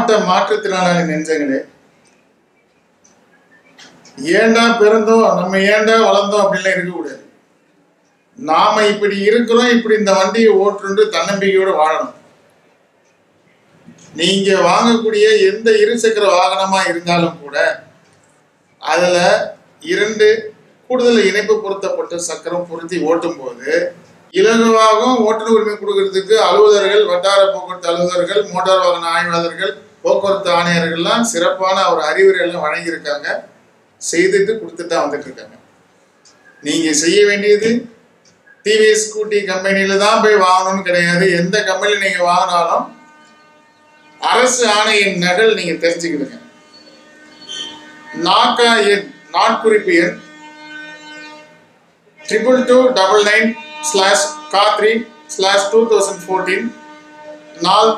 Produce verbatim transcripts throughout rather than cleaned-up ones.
ஒட்டுமொத்த மாற்றுத்திறனாளி நெஞ்சங்களே, ஏண்டா பிறந்தோம், நம்ம ஏண்டா வளர்ந்தோம் அப்படின்லாம் இருக்கக்கூடாது. நாம இப்படி இருக்கிறோம், இப்படி இந்த வண்டியை ஓட்டுண்டு தன்னம்பிக்கையோடு வாழணும். நீங்க வாங்கக்கூடிய எந்த இருசக்கர வாகனமா இருந்தாலும் கூட அதுல இரண்டு கூடுதல் இணைப்பு பொருத்தப்பட்ட சக்கரம் பொருத்தி ஓட்டும் போது இலகுவாகவும் ஓட்டுநர் உரிமை கொடுக்கறதுக்கு அலுவலர்கள், வட்டார போக்குவரத்து அலுவலர்கள், மோட்டார் வாகன ஆய்வாளர்கள், போக்குவரத்து ஆணையர்கள்லாம் சிறப்பான ஒரு அறிவுரை எல்லாம் வழங்கியிருக்காங்க. செய்துட்டு கொடுத்துட்டு தான் வந்துட்டு இருக்காங்க. நீங்க செய்ய வேண்டியது டிவிஎஸ் ஸ்கூட்டி கம்பெனியில தான் போய் வாங்கணும்னு கிடையாது. எந்த கம்பெனியில் நீங்க வாங்கினாலும் அரசு ஆணையின் நகல் நீங்க தெரிஞ்சுக்கிடுங்க. நாக்கா எண் நாட்குறிப்பு எண் triple two double nine slash கா three slash two thousand fourteen நாள்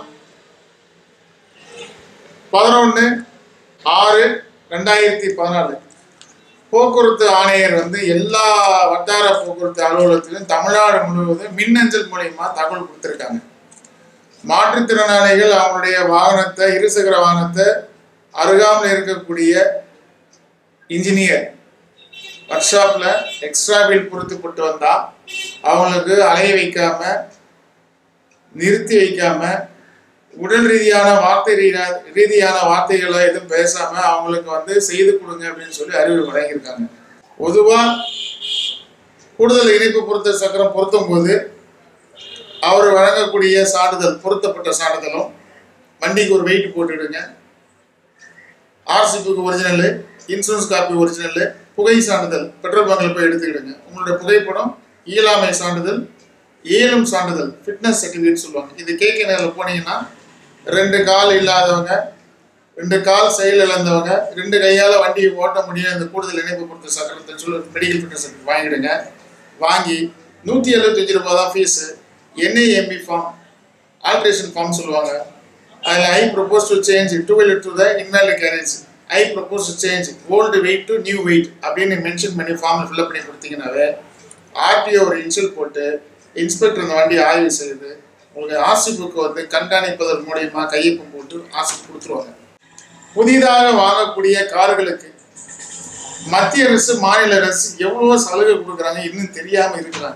பதினொன்று ஆறு ரெண்டாயிரத்தி பதினாலு. போக்குவரத்து ஆணையர் வந்து எல்லா வட்டார போக்குவரத்து அலுவலகத்திலும் தமிழ்நாடு முழுவதும் மின்னஞ்சல் மூலயமா தகவல் கொடுத்துருக்காங்க. மாற்றுத்திறனாளிகள் அவங்களுடைய வாகனத்தை, இருசக்கர வாகனத்தை அருகாமல் இருக்கக்கூடிய இன்ஜினியர் ஒர்க் ஷாப்ல எக்ஸ்ட்ரா வீல் பொருத்தப்பட்டு வந்தா அவங்களுக்கு அலைய வைக்காம, நிறுத்தி வைக்காம, உடல் ரீதியான வார்த்தை ரீதியான வார்த்தைகளை எதுவும் பேசாம அவங்களுக்கு வந்து செய்து கொடுங்க அப்படின்னு சொல்லி அறிவுரை வழங்கியிருக்காங்க. பொதுவா கூடுதல் இணைப்பு பொருத்த சக்கரம் பொருத்தும் போது அவர் வழங்கக்கூடிய சான்றிதழ், பொருத்தப்பட்ட சான்றிதழும், வண்டிக்கு ஒரு வெயிட் போட்டுடுங்க, RC book original, insurance copy original, புகை சான்றிதழ் பெட்ரோல் பங்கில் போய் எடுத்துக்கிடுங்க. உங்களுடைய புகைப்படம், இயலாமை சான்றிதழ், ஏலும் சான்றிதழ், ஃபிட்னஸ் சர்டிஃபிகேட் சொல்லுவாங்க. இது கேட்க நேரில் போனீங்கன்னா ரெண்டு கால் இல்லாதவங்க, ரெண்டு கால் செயல் இழந்தவங்க, ரெண்டு கையால் வண்டியை ஓட்ட முடியும் இந்த கூடுதல் இணைப்பு பொறுத்த சக்கரத்தை சொல்லி மெடிக்கல் ஃபிட்னஸ் சர்டிஃபிகேட் வாங்கிடுங்க. வாங்கி நூற்றி எழுபத்தஞ்சு ரூபா தான் fees. NIMP form, alteration form சொல்லுவாங்க. அதில் I propose to change two wheel to the invalid carriage, I propose to change old weight to new weight அப்படின்னு மென்ஷன் பண்ணி ஃபார்மில் ஃபில்அப் பண்ணி கொடுத்தீங்கன்னாவே ஆர்டிஓ ஒரு இன்சல் போட்டு இன்ஸ்பெக்டர் இந்த வண்டியை ஆய்வு செய்து உங்களுக்கு ஆர்சி புக்கு வந்து கண்காணிப்பதன் மூலயமா கையொப்பம் போட்டு ஆர்சி கொடுத்துருவாங்க. புதிதாக வாங்கக்கூடிய கார்களுக்கு மத்திய அரசு, மாநில அரசு எவ்வளவோ சலுகை கொடுக்குறாங்க, இன்னும் தெரியாம இருக்கிறாங்க.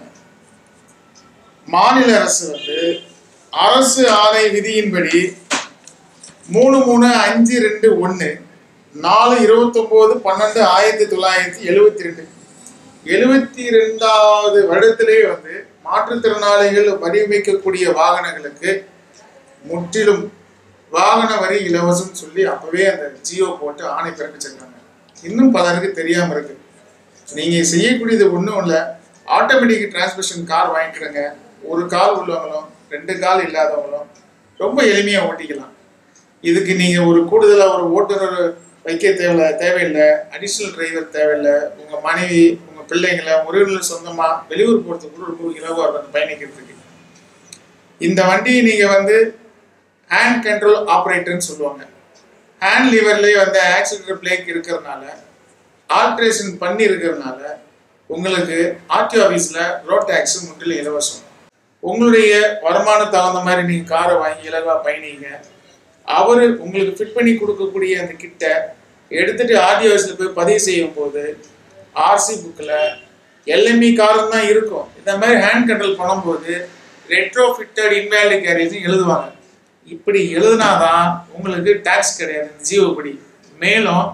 மாநில அரசு வந்து அரசு ஆணை விதியின்படி மூணு மூணு அஞ்சு ரெண்டு ஒன்று நாலு இருபத்தி ஒன்பது பன்னெண்டு ஆயிரத்தி தொள்ளாயிரத்தி எழுபத்தி ரெண்டு எழுபத்தி ரெண்டாவது வருடத்திலே வந்து மாற்றுத்திறனாளிகள் வடிவமைக்கக்கூடிய வாகனங்களுக்கு முற்றிலும் வாகன வரி இலவசம் சொல்லி அப்பவே அந்த ஜியோ போட்டு ஆணை பிறப்பிச்சிருக்காங்க. இன்னும் பலருக்கு தெரியாம இருக்கு. நீங்க செய்யக்கூடியது ஒன்றும் இல்லை, ஆட்டோமேட்டிக் டிரான்ஸ்மிஷன் கார் வாங்கிக்கிடுங்க. ஒரு கால் உள்ளவங்களும் ரெண்டு கால் இல்லாதவங்களும் ரொம்ப எளிமையா ஓட்டிக்கலாம். இதுக்கு நீங்க ஒரு கூடுதலா ஒரு ஓட்டுநர் வைக்க தேவை தேவையில்லை, அடிஷனல் டிரைவர் தேவையில்லை. உங்க மனைவி, உங்க பிள்ளைங்களை, உறவினர் சொந்தமா வெளியூர் போறதுக்கு கூட ரொம்ப இலவா இருக்கும் பயணிக்கிறதுக்கு. இந்த வண்டியை நீங்க வந்து ஹேண்ட் கண்ட்ரோல் ஆப்ரேட்டர்னு சொல்லுவாங்க. ஹேண்ட் லிவர்லேயே வந்து ஆக்சிலேட்டர் பிரேக் இருக்கிறதுனால, ஆல்ட்ரேஷன் பண்ணி இருக்கிறதுனால உங்களுக்கு ஆர்டிஓ ஆஃபீஸில் ரோட் டேக்ஸ் முற்றிலும் இலவசம். உங்களுடைய வருமானம் தகுந்த மாதிரி நீங்கள் காரை வாங்கி இலவாக பயணிங்க. அவர் உங்களுக்கு ஃபிட் பண்ணி கொடுக்கக்கூடிய அந்த கிட்ட எடுத்துட்டு ஆர்டிஓ ஆஃபீஸில் போய் பதிவு செய்யும் போது ஆர்சி புக்கில் எல்எம்இ காரும் தான் இருக்கும். இந்த மாதிரி ஹேண்ட் கண்ட்ரோல் பண்ணும்போது ரெட்ரோ ஃபிட்டட் இன்வேலிட் கேரேஜ் எழுதுவாங்க. இப்படி எழுதினாதான் உங்களுக்கு டாக்ஸ் கிடையாது ஜியோ படி. மேலும்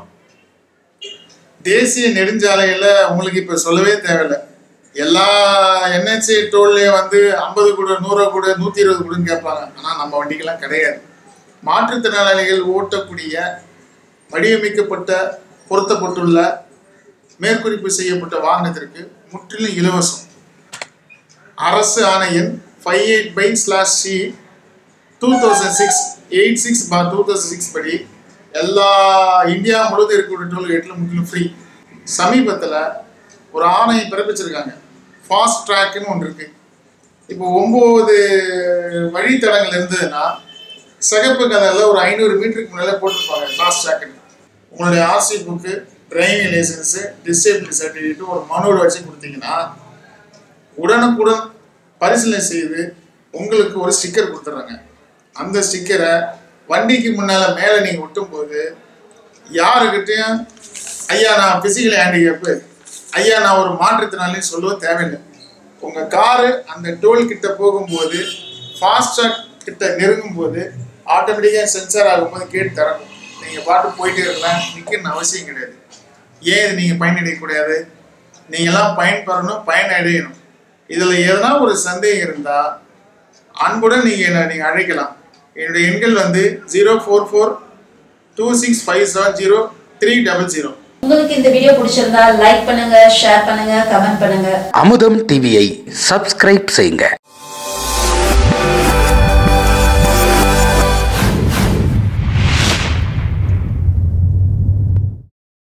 தேசிய நெடுஞ்சாலையில் உங்களுக்கு இப்போ சொல்லவே தேவையில்லை, எல்லா என்ஹெச்ஏ டோல்லையும் வந்து ஐம்பது கூட நூறு கூட நூற்றி இருபது கூடன்னு கேட்பாங்க. ஆனால் நம்ம வண்டிக்கெல்லாம் கிடையாது. மாற்றுத்திறனாளிகள் ஓட்டக்கூடிய வடிவமைக்கப்பட்ட பொருத்தப்பட்டுள்ள மேற்குறிப்பு செய்யப்பட்ட வாகனத்திற்கு முற்றிலும் இலவசம். அரசு ஆணையன் five eight by slash C two thousand six eight six four two thousand six படி எல்லா இந்தியா முழுவதும் இருக்கக்கூடிய டோல்கேட்டில் முற்றிலும் ஃப்ரீ. சமீபத்தில் ஒரு ஆணையம் பிறப்பிச்சிருக்காங்க, ஃபாஸ்ட் ட்ராக்னு ஒன்று இருக்கு. இப்போ ஒம்பது வழித்தடங்கள் இருந்ததுன்னா சிகப்பு கலரில் ஒரு ஐநூறு மீட்டருக்கு முன்னாலே போட்டிருப்பாங்க ஃபாஸ்ட் ட்ராக்னு. உங்களுடைய RC book, driving licence, disability certificate ஒரு மனுவில் வச்சு கொடுத்தீங்கன்னா உடனுக்குடன் பரிசீலனை செய்து உங்களுக்கு ஒரு ஸ்டிக்கர் கொடுத்துட்றாங்க. அந்த ஸ்டிக்கரை வண்டிக்கு முன்னால மேலே நீங்கள் ஒட்டும் போது யாருக்கிட்டையும் ஐயா நான் பிசிக்கல் ஹேண்டிகேப்பு, ஐயா நான் ஒரு மாற்றுத்திறனாளின்னு சொல்லுவ தேவையில்லை. உங்கள் காரு அந்த டோல் கிட்ட போகும்போது ஃபாஸ்டாக் கிட்ட நெருங்கும் போது ஆட்டோமேட்டிக்காக சென்சார் ஆகும்போது கேட்டு தரணும். நீங்கள் பாட்டு போயிட்டே இருக்கலாம், நிற்கணும்னு அவசியம் கிடையாது. ஏன் இது நீங்கள் பயனடையக்கூடாது? நீங்கள்லாம் பயன்பெறணும், பயனடையணும். இதில் எதனா ஒரு சந்தேகம் இருந்தால் அன்புடன் நீங்கள் என்ன நீங்கள் அழைக்கலாம். என்னுடைய எண்கள் வந்து zero four four two six five seven zero three double zero. உங்களுக்கு இந்த வீடியோ பிடிச்சிருந்தா லைக் பண்ணுங்க, ஷேர் பண்ணுங்க, கமெண்ட் பண்ணுங்க. அமுதம் டிவியை சப்ஸ்கிரைப் செய்யுங்க.